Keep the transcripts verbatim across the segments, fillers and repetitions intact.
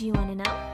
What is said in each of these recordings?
Do you want to know?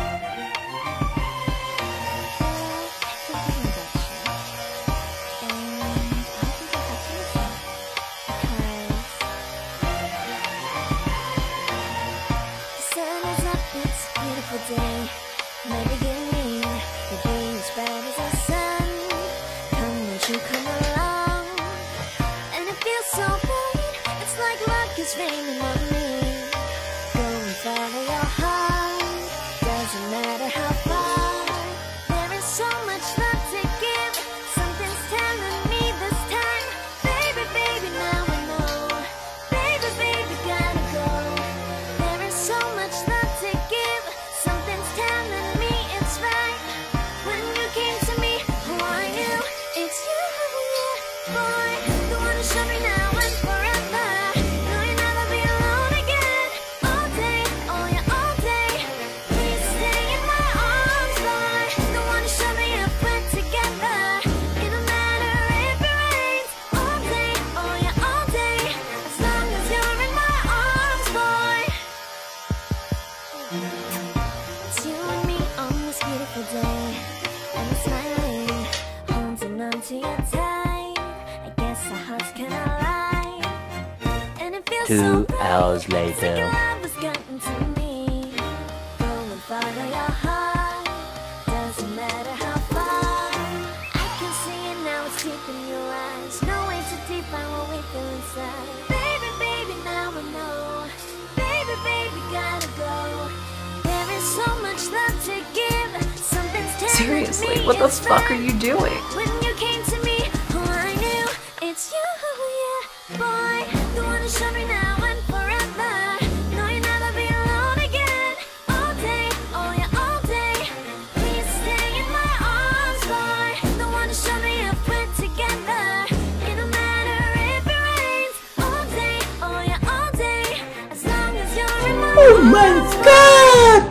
Day, my beginning, the day is bright as the sun. Come, won't you come along? And it feels so right, it's like luck is raining on me. Go and follow your heart, doesn't matter how far. There is so much love to give, something's telling me this time. Baby, baby, now I know. Baby, baby, gotta go. There is so much love to give, something's telling me it's right. When you came to me, who are you? It's you, yeah, boy. The one who showed me now and forever. No, you'll never be alone again. All day, oh yeah, all day. Please stay in my arms, boy. The one who showed me if we're together. It don't matter if it rains. All day, oh yeah, all day. As long as you're in my arms, boy. It's you and me on this beautiful day, and we're smiling, holding on to your tight. I guess our hearts can align, and it feels Two so right. hours It's like later. your love has gotten to me. Go and follow your heart, doesn't matter how far. I can see it now, it's deep in your eyes. No way to define what we feel inside. Baby, baby, now I know. Baby, baby, gotta go. There is so much love to give. Something's telling Seriously, me what the it's fuck are right. you doing? When you came to me, oh I knew it's you, yeah, boy. The one who showed me now and forever. No, you'll never be alone again. All day, oh yeah, all day. Please stay in my arms, boy. The one who showed me if we're together. It don't matter if it rains. All day, oh yeah, all day. As long as you're in my Oh my arms, boy. god!